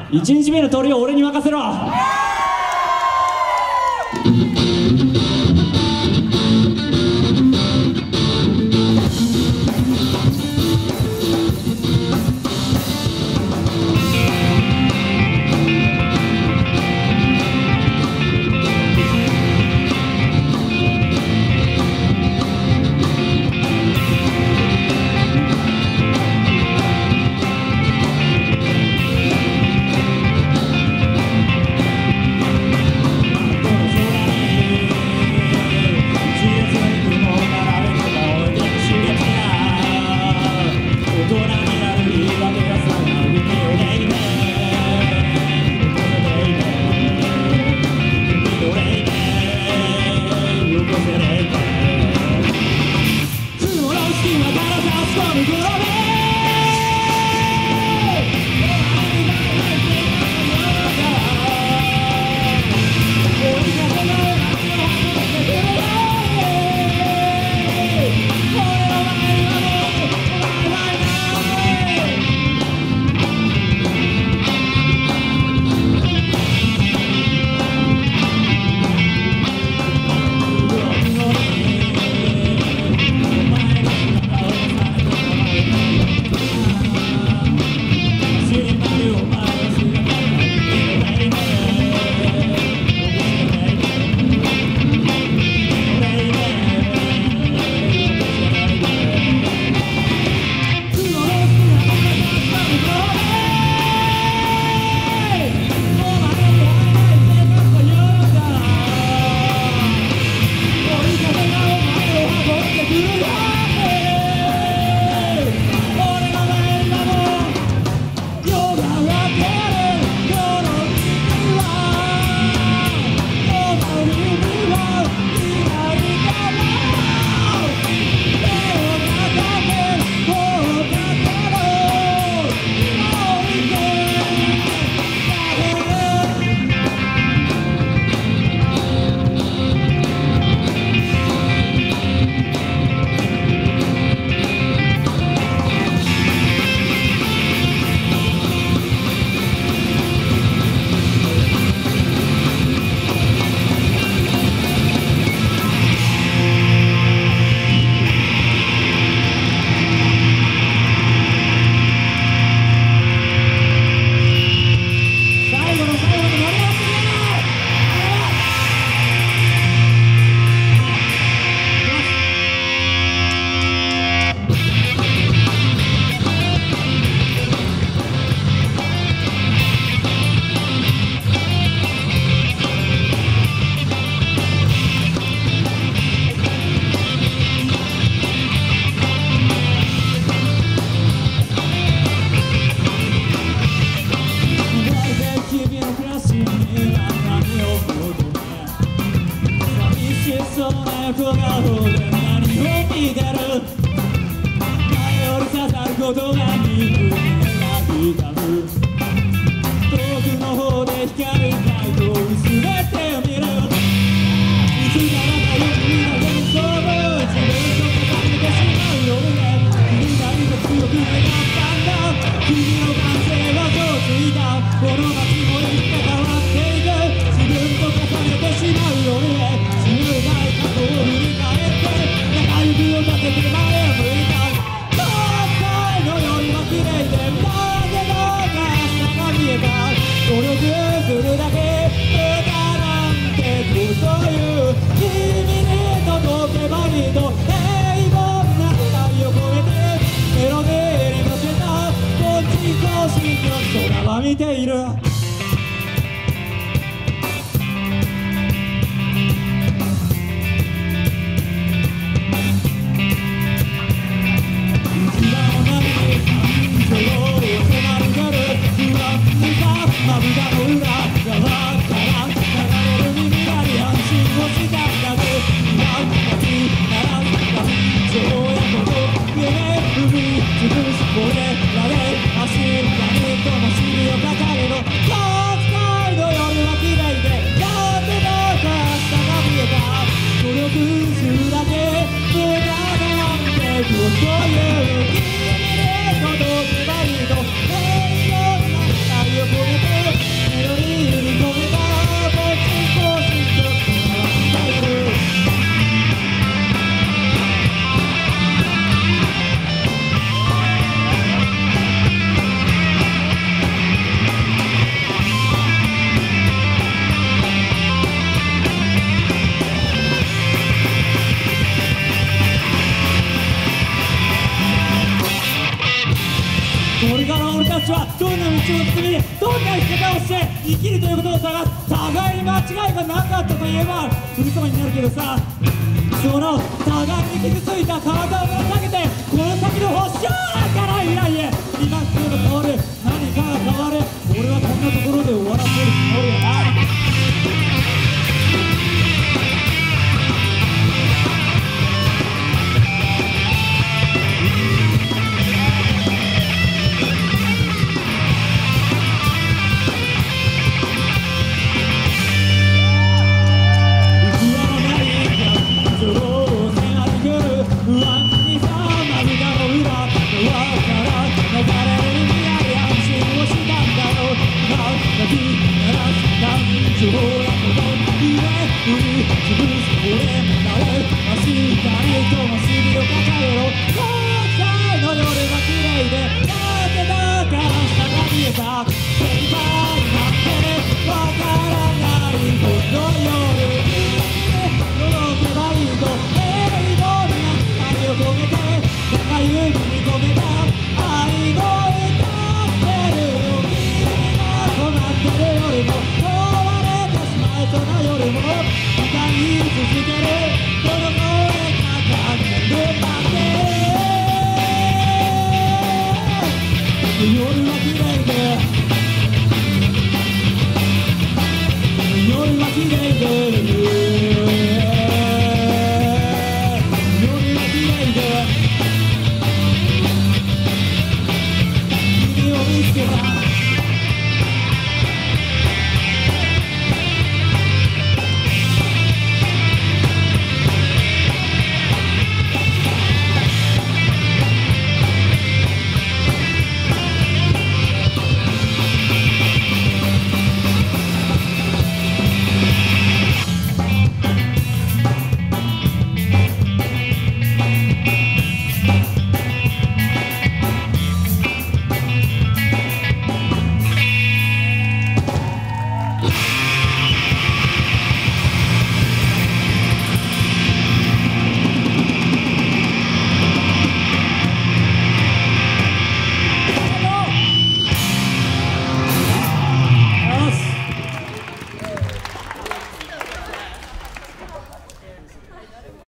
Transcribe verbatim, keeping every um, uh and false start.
いちにちめの鳥を俺に任せろ。ことが憎めなくたむ遠くの方で光るライトを薄めてみるいつかまたよく見た幻想を自分と重ねてしまうよね君がいと強く願ったんだ君の感性はそうついたこの街もいつか変わっていく自分と重ねてしまうよね知るない過去を振り返って中指を立てて前を向いた綺麗でだけど明日が見えた努力するだけ無駄なんてこという君に届けばいいと平凡な愛を超えてメロディーに乗せたこっち更新の空は見ているまぶたの裏側から流れる耳鳴り安心をしたんだぜ今立ち並んだそうやこと夢踏み潰すこれらで走ったりとも尻をかかれのちはどんな道を進みどんな生き方をして生きるということを探す。互いに間違いがなかったといえば嘘になるけどさ、その互いに傷ついた体をぶら下げてこの先の星をから未来へ今すぐ変わる何かが変わる。俺はこんなところで終わらせるつもりやな。 You're